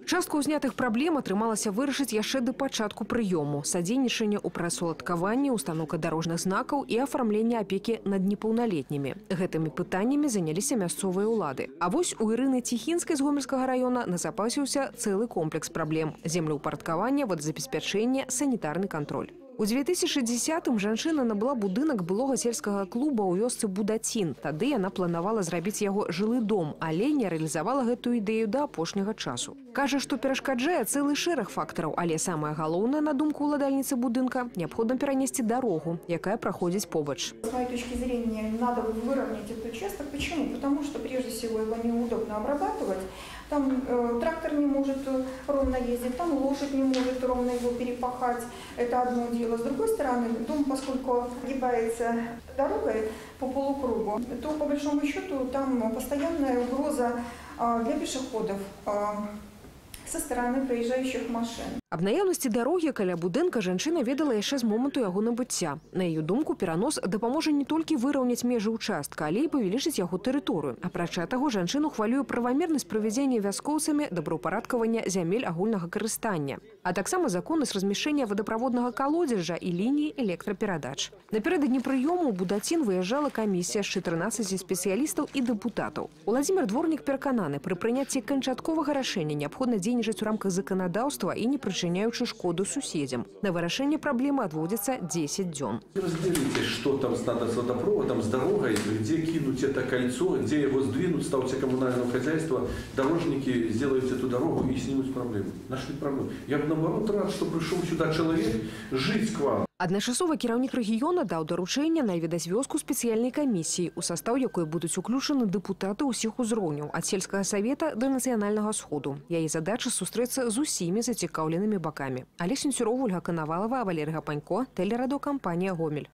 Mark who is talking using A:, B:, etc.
A: Частку ўзнятых праблем атрымалася вырашыць яшчэ да пачатку прыёму. Садзейнічанне ў прасуладкаванні, устаноўка дарожных знакаў і афармленне апекі над непаўналетнімі. Гэтымі пытаннямі заняліся мясцовыя ўлады. А вось у Ірыны Ціхінскай з Гомельскага раёна назапасіўся цэлы комплекс праблем: землеўпарадкаванне, водазабеспячэнне, санітарны кантроль. У 2010-м жанчына набыла будынак былога сельскага клуба ў вёсцы Будацін. Тады яна планавала зрабіць яго жылы дом, але не рэалізавала гэтую ідэю да апошняга часу. Кажа, што перашкаджае цэлы шэраг фактараў, але самае галоўнае, на думку ўладальніцы будынка, неабходна перанесці дарогу, якая праходзіць побач.
B: С моей точки зрения, надо выровнять этот участок. Почему? Потому что прежде всего его неудобно обрабатывать. Там трактор не может ровно ездить, там лошадь не может ровно его перепахать. Это одно дело. С другой стороны, дом, поскольку огибается дорогой по полукругу, то по большому счету там постоянная угроза для пешеходов со стороны проезжающих машин.
A: Аб наяўнасці дарогі каля будынка жанчына ведала яшчэ з моманту яго набыцця. На яе думку, перанос дапаможа не толькі выраўняць межы ўчастка, але і павялічыць яго тэрыторыю. Апрача таго, жанчыну хвалюе правамернасць правядзення вяскоўцамі добраўпарадкавання зямель агульнага карыстання, а таксама законнасць размяшчэння водаправоднага калодзежа і лініі электраперадач. Напярэдадні прыёму ў Будацін выязджала камісія з 14 спецыялістаў і дэпутатаў. Уладзімір Дворнік перакананы, пры прыняцці канчатковага рашэння неабходна дзейнічаць у рамках заканадаўства і не причиняючи шкоду суседям. На вырашэнне проблемы отводится 10 дзён.
C: Разберитесь, что там надо с водопроводом, с дорогой, где кинуть это кольцо, где его сдвинуть, ставьте коммунальное хозяйство, дорожники сделают эту дорогу и снимут проблему. Нашли проблему. Я бы наоборот рад, что пришел сюда человек жить к вам.
A: Адначасова кіраўнік рэгіёна даў даручэнне наведаць вёску спецыяльнай камісіі, у састаў якой будуць уключаны дэпутаты ўсіх узроўняў, ад сельскага савета да нацыянальнага сходу. Яе задача сустрэцца з усімі зацікаўленымі бакамі. Алеся Сенцюрова, Ольга Канавалова, Валерий Гапанько, тэлерадыёкампанія «Гомель».